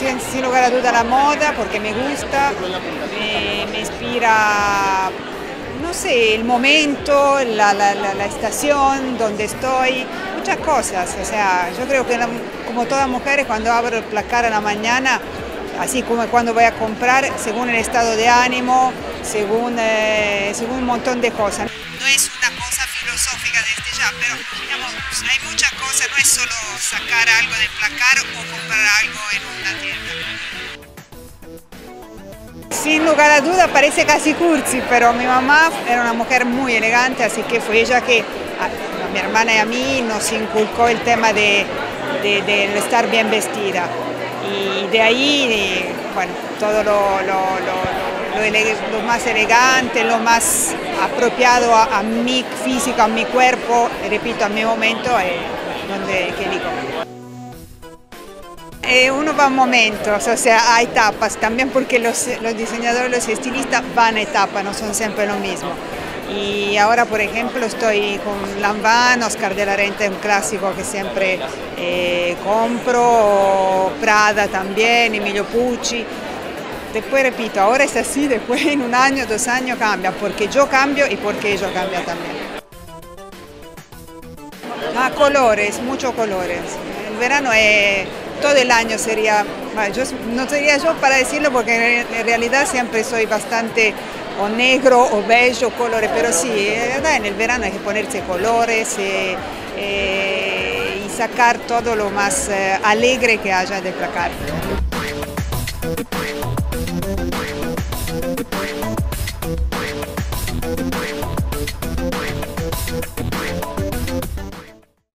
sin lugar a duda la moda porque me gusta, me inspira, no sé, el momento, la estación donde estoy, muchas cosas. O sea, yo creo que como todas mujeres cuando abro el placar en la mañana, así como cuando voy a comprar, según el estado de ánimo, según un montón de cosas. No es una cosa filosófica desde ya, pero digamos, hay muchas cosas, no es solo sacar algo del placar o comprar algo en una tienda. Sin lugar a duda parece casi cursi, pero mi mamá era una mujer muy elegante, así que fue ella que a mi hermana y a mí nos inculcó el tema de estar bien vestida. Y de ahí, bueno, todo lo más elegante, lo más apropiado a mi físico, a mi cuerpo, repito, a mi momento, donde que elijo. Uno va a momentos, o sea, a etapas, también porque los diseñadores, los estilistas van a etapas, no son siempre lo mismo. Y ahora, por ejemplo, estoy con Lanvin, Oscar de la Renta, un clásico que siempre compro, Prada también, Emilio Pucci. Después repito, ahora es así, después en un año, 2 años cambia, porque yo cambio y porque ellos cambian también. Ah, colores, muchos colores. El verano es, todo el año sería, no sería yo para decirlo porque en realidad siempre soy bastante o negro o beige o colores, pero sí, en el verano hay que ponerse colores y sacar todo lo más alegre que haya de placar.